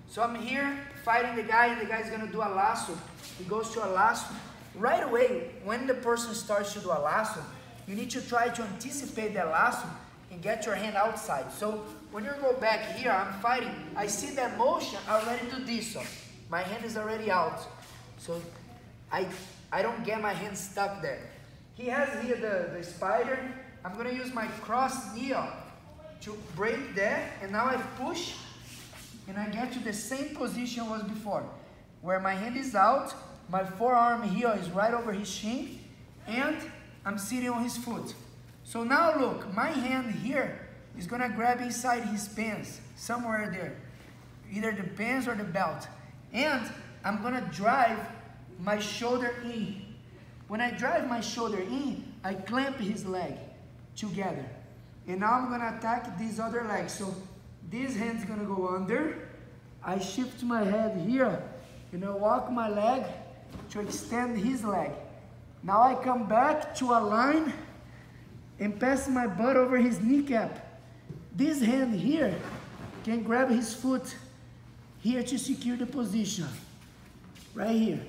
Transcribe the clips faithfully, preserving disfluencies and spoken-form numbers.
So I'm here fighting the guy, and the guy's gonna do a lasso. He goes to a lasso. Right away, when the person starts to do a lasso, you need to try to anticipate the lasso and get your hand outside. So when you go back here, I'm fighting, I see that motion, I already do this. So my hand is already out. So I, I don't get my hand stuck there. He has here the, the spider. I'm gonna use my cross knee to break that, and now I push, and I get to the same position was before, where my hand is out, my forearm here is right over his shin, and I'm sitting on his foot. So now look, my hand here is gonna grab inside his pants, somewhere there, either the pants or the belt, and I'm gonna drive my shoulder in. When I drive my shoulder in, I clamp his leg together. And now I'm gonna attack this other leg. So this hand's gonna go under. I shift my head here, and I walk my leg to extend his leg. Now I come back to align and pass my butt over his kneecap. This hand here can grab his foot here to secure the position, right here.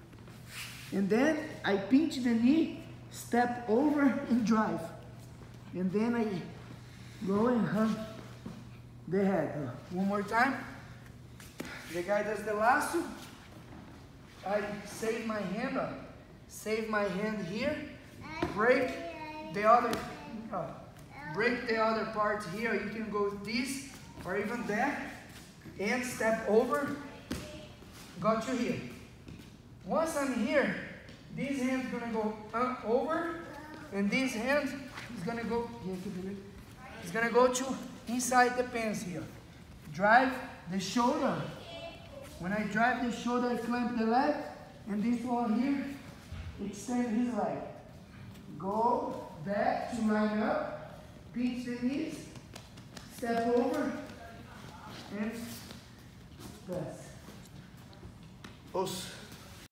And then I pinch the knee, step over and drive. And then I go and hug the head. One more time. The guy does the lasso. I save my hand up. Save my hand here. Break the other, uh, break the other part here. You can go this or even that. And step over. Got you here. Once I'm here, this hand's gonna go up over, and this hand is gonna go, it's gonna go to inside the pants here. Drive the shoulder. When I drive the shoulder, I clamp the leg, and this one here, extend his leg. Go back to line up, pinch the knees, step over, and press. Os.